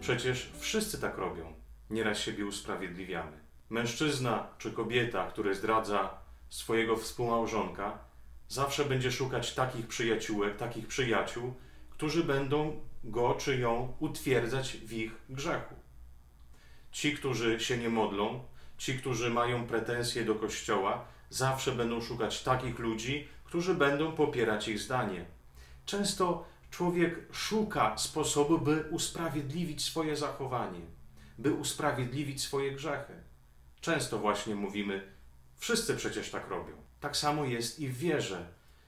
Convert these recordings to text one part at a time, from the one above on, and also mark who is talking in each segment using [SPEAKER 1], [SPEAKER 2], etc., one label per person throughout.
[SPEAKER 1] Przecież wszyscy tak robią. Nieraz siebie usprawiedliwiamy. Mężczyzna czy kobieta, który zdradza swojego współmałżonka, zawsze będzie szukać takich przyjaciółek, takich przyjaciół, którzy będą go czy ją utwierdzać w ich grzechu. Ci, którzy się nie modlą, ci, którzy mają pretensje do Kościoła, zawsze będą szukać takich ludzi, którzy będą popierać ich zdanie. Często człowiek szuka sposobu, by usprawiedliwić swoje zachowanie, by usprawiedliwić swoje grzechy. Często właśnie mówimy, wszyscy przecież tak robią. Tak samo jest i w wierze.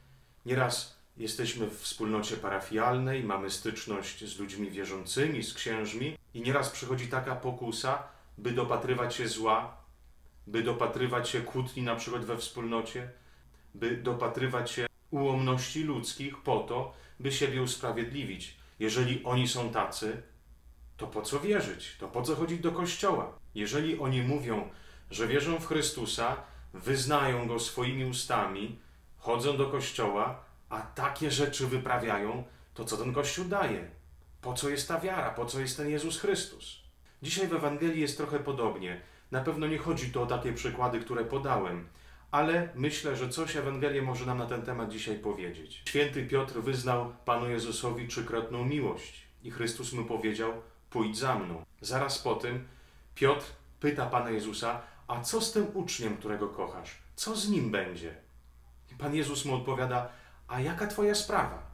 [SPEAKER 1] Nieraz jesteśmy w wspólnocie parafialnej, mamy styczność z ludźmi wierzącymi, z księżmi i nieraz przychodzi taka pokusa, by dopatrywać się zła, by dopatrywać się kłótni na przykład we wspólnocie, by dopatrywać się ułomności ludzkich po to, by siebie usprawiedliwić. Jeżeli oni są tacy, to po co wierzyć? To po co chodzić do kościoła? Jeżeli oni mówią, że wierzą w Chrystusa, wyznają Go swoimi ustami, chodzą do kościoła, a takie rzeczy wyprawiają, to co ten Kościół daje? Po co jest ta wiara? Po co jest ten Jezus Chrystus? Dzisiaj w Ewangelii jest trochę podobnie. Na pewno nie chodzi tu o takie przykłady, które podałem, ale myślę, że coś Ewangelia może nam na ten temat dzisiaj powiedzieć. Święty Piotr wyznał Panu Jezusowi trzykrotną miłość i Chrystus mu powiedział, pójdź za mną. Zaraz po tym Piotr pyta Pana Jezusa, a co z tym uczniem, którego kochasz? Co z nim będzie? I Pan Jezus mu odpowiada, a jaka twoja sprawa?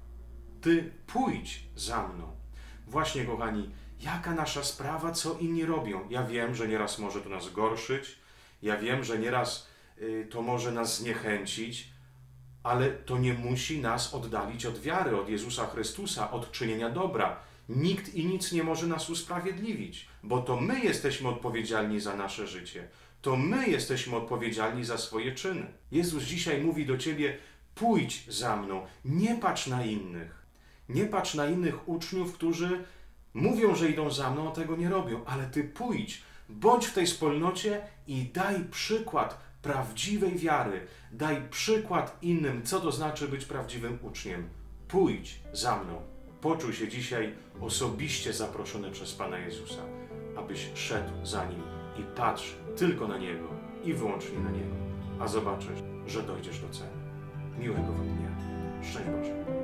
[SPEAKER 1] Ty pójdź za mną. Właśnie, kochani, jaka nasza sprawa, co inni robią? Ja wiem, że nieraz może to nas gorszyć, ja wiem, że nieraz to może nas zniechęcić, ale to nie musi nas oddalić od wiary, od Jezusa Chrystusa, od czynienia dobra. Nikt i nic nie może nas usprawiedliwić, bo to my jesteśmy odpowiedzialni za nasze życie. To my jesteśmy odpowiedzialni za swoje czyny. Jezus dzisiaj mówi do ciebie, pójdź za mną, nie patrz na innych. Nie patrz na innych uczniów, którzy mówią, że idą za mną, a tego nie robią, ale ty pójdź, bądź w tej wspólnocie i daj przykład prawdziwej wiary. Daj przykład innym, co to znaczy być prawdziwym uczniem. Pójdź za mną. Poczuj się dzisiaj osobiście zaproszony przez Pana Jezusa, abyś szedł za Nim i patrz tylko na Niego i wyłącznie na Niego, a zobaczysz, że dojdziesz do celu. Miłego wam dnia. Szczęść Boże.